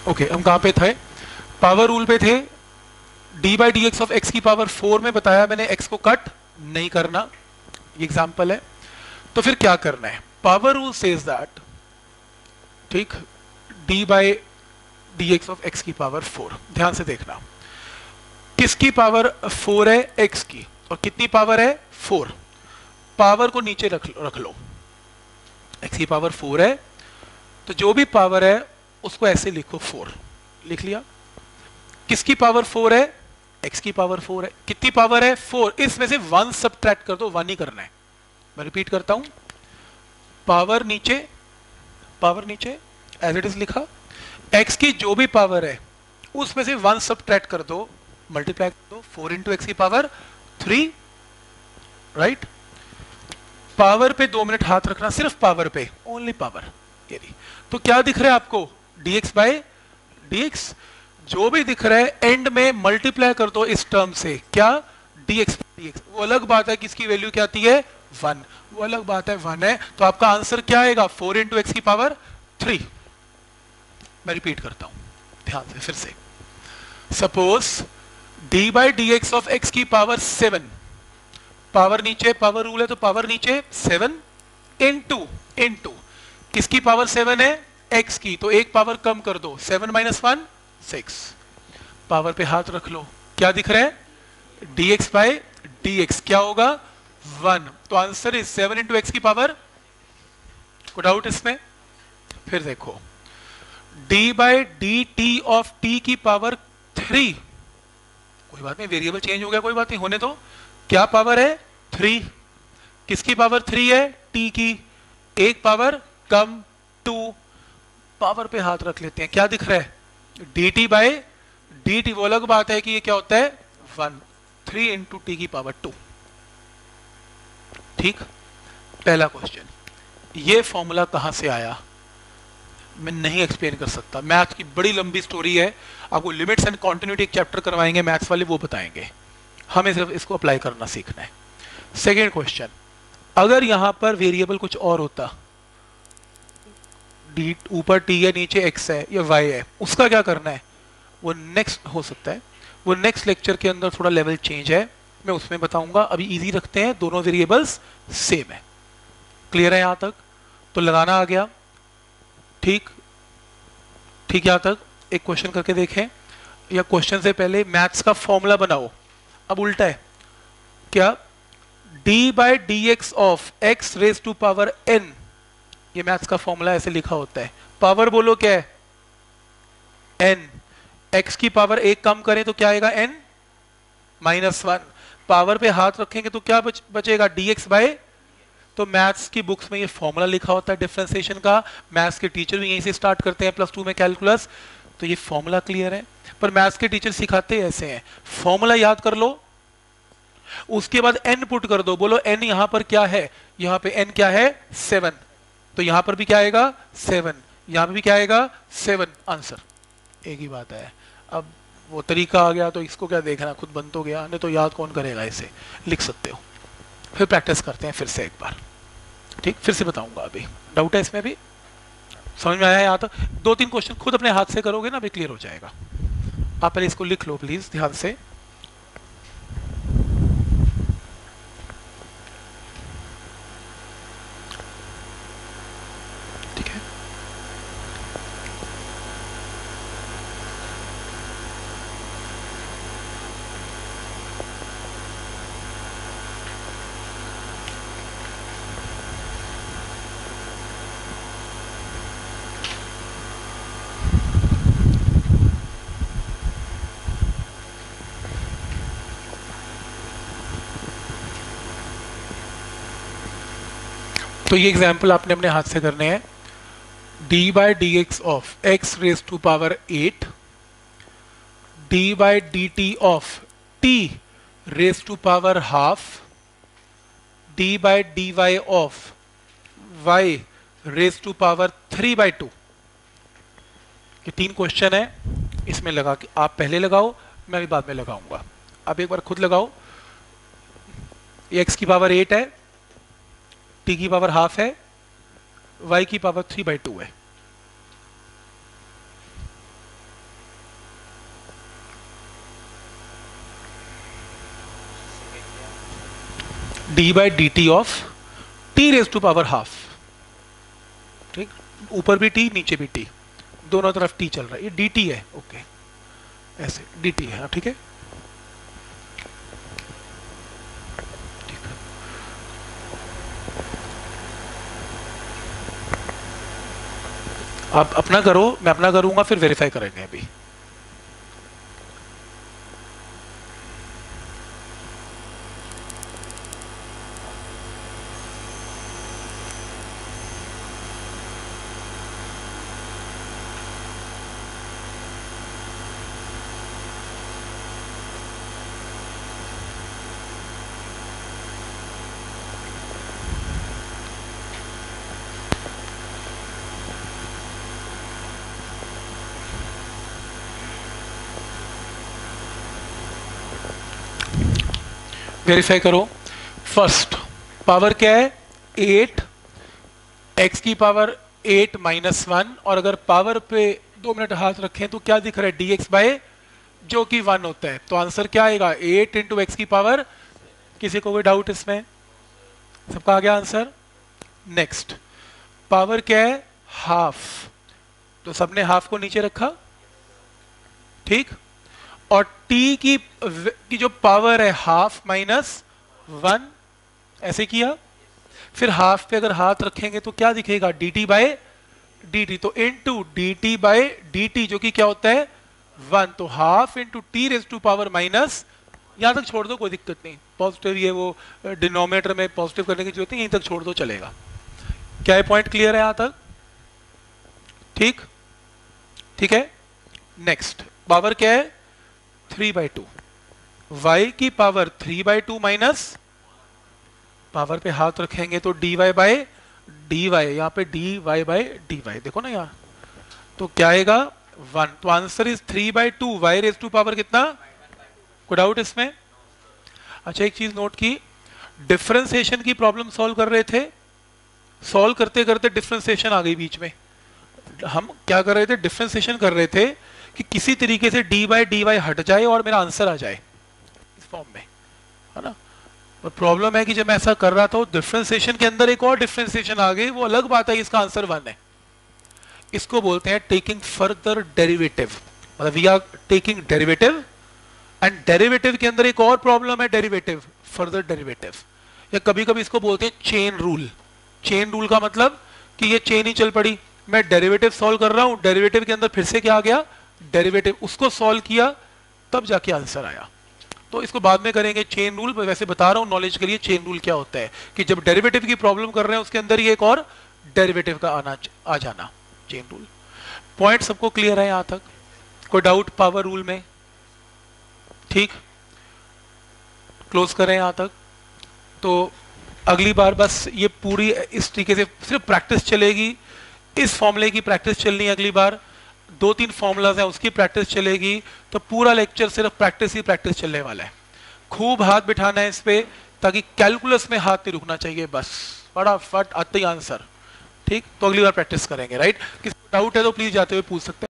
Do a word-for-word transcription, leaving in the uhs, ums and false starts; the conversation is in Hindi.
ओके okay, हम कहाँ पे थे? पावर रूल पे थे। D by D X of X की पावर फोर में बताया मैंने एक्स को कट नहीं करना, ये एग्जाम्पल है। तो फिर क्या करना है? पावर रूल सेज दैट, ठीक, D by D X of X की पावर फोर, ध्यान से देखना, किसकी पावर फोर है? एक्स की। और कितनी पावर है? फोर। पावर को नीचे रख रख लो, एक्स की पावर फोर है तो जो भी पावर है उसको ऐसे लिखो, फोर लिख लिया। किसकी पावर फोर है? एक्स की पावर फोर है। कितनी पावर है? फोर। इसमें से वन सबट्रैक्ट कर दो, वन ही करना है। मैं रिपीट करता हूं, पावर नीचे, पावर नीचे एज इट इज लिखा, एक्स की जो भी पावर है उसमें से वन सबट्रैक्ट कर दो, मल्टीप्लाई कर दो, फोर इंटू एक्स की पावर थ्री, राइट। पावर पे दो मिनट हाथ रखना, सिर्फ पावर पे, ओनली पावर। ये तो क्या दिख रहा है आपको? dx बाय dx, जो भी दिख रहा है एंड में मल्टीप्लाई कर दो इस टर्म से, क्या? dx dx। वो अलग बात है कि इसकी वैल्यू क्या आती है? वन, वो अलग बात है, वन है। तो आपका आंसर क्या आएगा? फोर इंटू एक्स की पावर थ्री। मैं रिपीट करता हूं ध्यान से फिर से। Suppose D by D X of X की पावर सेवन, पावर नीचे, पावर रूल है तो पावर नीचे, सेवन इंटू इंटू किसकी पावर सेवन है? एक्स की। तो एक पावर कम कर दो, seven minus one, six. Power पे हाथ रख लो, क्या दिख रहा है? dx बाय dx क्या होगा? वन। तो answer is seven into X की पावर। कोई डाउट इसमें? फिर देखो, d by D T of t की पावर थ्री, कोई बात नहीं, वेरिएबल चेंज हो गया, कोई बात नहीं, होने दो। क्या पावर है? थ्री। किसकी पावर थ्री है? t की। एक पावर कम, टू। पावर पे हाथ रख लेते हैं, क्या दिख रहा है? dt by dt। वो अलग बात है कि ये क्या होता है? वन। थ्री इंटू टी की पावर टू। ठीक, पहला क्वेश्चन। ये फॉर्मूला कहां से आया मैं नहीं एक्सप्लेन कर सकता, मैथ्स की बड़ी लंबी स्टोरी है। आपको लिमिट्स एंड कॉन्टिन्यूटी एक चैप्टर करवाएंगे मैथ्स वाले, वो बताएंगे। हमें सिर्फ इसको अप्लाई करना सीखना है। सेकेंड क्वेश्चन, अगर यहां पर वेरिएबल कुछ और होता, डी ऊपर टी है, नीचे एक्स है या वाई है, उसका क्या करना है? वो नेक्स्ट हो सकता है, वो नेक्स्ट लेक्चर के अंदर थोड़ा लेवल चेंज है, मैं उसमें बताऊंगा। अभी इजी रखते हैं, दोनों वेरिएबल्स सेम है। क्लियर है यहां तक? तो लगाना आ गया, ठीक ठीक। यहां तक एक क्वेश्चन करके देखें, या क्वेश्चन से पहले मैथ्स का फॉर्मूला बनाओ। अब उल्टा है क्या? D by D X of X raise to power N, ये मैथ्स का फॉर्मूला ऐसे लिखा होता है। पावर बोलो क्या है? एन। एक्स की पावर एक कम करें तो क्या आएगा? N minus one. पावर पे हाथ रखेंगे तो क्या बच, बचेगा? D X by. तो मैथ्स की बुक्स में ये फॉर्मूला लिखा होता है डिफरेंशिएशन का, मैथ्स के टीचर भी यहीं से स्टार्ट करते हैं प्लस टू में कैलकुलस। तो ये फॉर्मूला क्लियर है, पर मैथ्स के टीचर सिखाते ऐसे हैं, फॉर्मूला याद कर लो, उसके बाद एन पुट कर दो। बोलो एन यहां पर क्या है? यहां पे एन क्या है? सेवन। तो यहां पर भी क्या आएगा? सेवन। यहां पर भी क्या आएगा? सेवन। आंसर एक ही बात है। अब वो तरीका आ गया तो इसको क्या देखना, खुद बन तो गया, नहीं तो याद कौन करेगा? इसे लिख सकते हो। फिर प्रैक्टिस करते हैं फिर से एक बार, ठीक। फिर से बताऊंगा, अभी डाउट है इसमें भी? समझ में आया? यहाँ तक दो तीन क्वेश्चन खुद अपने हाथ से करोगे ना, अभी क्लियर हो जाएगा। आप पहले इसको लिख लो प्लीज ध्यान से। तो ये एग्जाम्पल आपने अपने हाथ से करने हैं। D by D X of X raise to power eight, D by D T of T raise to power half, D by D Y of Y raise to power three by two. ये तीन क्वेश्चन है, इसमें लगा के आप पहले लगाओ, मैं भी बाद में लगाऊंगा। आप एक बार खुद लगाओ। एक्स की पावर एट है, टी की पावर हाफ है, वाई की पावर थ्री बाई टू है। D by D T of T raise to power half, ठीक, ऊपर भी टी नीचे भी टी, दोनों तरफ टी चल रहा है, ये डी टी है, ओके, ऐसे डी टी है, ठीक है। आप अपना करो, मैं अपना करूंगा, फिर वेरीफाई करेंगे अभी। वेरीफाई करो। फर्स्ट पावर क्या है, एट, एक्स की पावर एट माइनस वन, और अगर पावर पे दो मिनट हाथ रखें तो क्या दिख रहा है, डी एक्स बाय, जो कि वन होता है, तो आंसर क्या आएगा, एट इंटू एक्स की पावर, किसी को कोई डाउट इसमें, सबका आ गया आंसर। नेक्स्ट पावर क्या है, हाफ, तो सबने हाफ को नीचे रखा, ठीक, और t की की जो पावर है हाफ माइनस वन, ऐसे किया, फिर हाफ पे अगर हाथ रखेंगे तो क्या दिखेगा, D T by D T, तो into D T by D T, जो कि क्या होता है वन, तो half into T raise to power minus, यहां तक छोड़ दो कोई दिक्कत नहीं, पॉजिटिव ये वो डिनोमिनेटर में पॉजिटिव करने की जरूरत नहीं, यहीं तक छोड़ दो चलेगा। क्या ये पॉइंट क्लियर है यहां तक, ठीक, ठीक है। नेक्स्ट पावर क्या है, थ्री बाई टू, वाई की power three by two minus, power पे हाथ रखेंगे तो D Y by D Y, यहाँ पे D Y by D Y, देखो ना यहाँ, तो क्या आएगा वन, तो answer is three by two Y raise to power कितना, कोई डाउट इसमें। अच्छा एक चीज नोट की, डिफरेंशिएशन की प्रॉब्लम सॉल्व कर रहे थे, सॉल्व करते करते डिफरेंशिएशन आ गई बीच में, हम क्या कर रहे थे, डिफरेंशिएशन कर रहे थे कि किसी तरीके से डी बाई डी वाई हट जाए और मेरा आंसर आ जाए इस फॉर्म में, है ना। और प्रॉब्लम है कि जब मैं ऐसा कर रहा था डिफरेंशिएशन के अंदर एक और डिफरेंशिएशन आ गई, वो अलग बात है, इसका आंसर वन है। इसको बोलते हैं टेकिंग फर्दर डेरिवेटिव, मतलब we are taking derivative, and derivative के अंदर एक और प्रॉब्लम है, डेरिवेटिव फर्दर डेरिवेटिव, या कभी कभी इसको बोलते हैं चेन रूल। चेन रूल का मतलब कि ये चेन ही चल पड़ी, मैं डेरिवेटिव सॉल्व कर रहा हूं, डेरिवेटिव के अंदर फिर से क्या आ गया, डेरिवेटिव, उसको सॉल्व किया तब जाके आंसर आया, तो इसको बाद में करेंगे चेन रूल। वैसे बता रहा हूं नॉलेज के लिए, चेन रूल क्या होता है कि जब डेरिवेटिव की प्रॉब्लम कर रहे हैं उसके अंदर ही एक और डेरिवेटिव का आना आ जाना, चेन रूल। पॉइंट सबको क्लियर है यहां तक, कोई डाउट पावर रूल में, ठीक, क्लोज करें यहां तक। तो अगली बार बस ये पूरी इस तरीके से सिर्फ प्रैक्टिस चलेगी, इस फॉर्मूले की प्रैक्टिस चलनी है, अगली बार दो तीन फॉर्मूलाज हैं उसकी प्रैक्टिस चलेगी, तो पूरा लेक्चर सिर्फ प्रैक्टिस ही प्रैक्टिस चलने वाला है। खूब हाथ बिठाना है इस पे, ताकि कैलकुलस में हाथ नहीं रुकना चाहिए, बस फटाफट आते ही आंसर, ठीक। तो अगली बार प्रैक्टिस करेंगे, राइट। किसी को डाउट है तो प्लीज जाते हुए पूछ सकते हैं।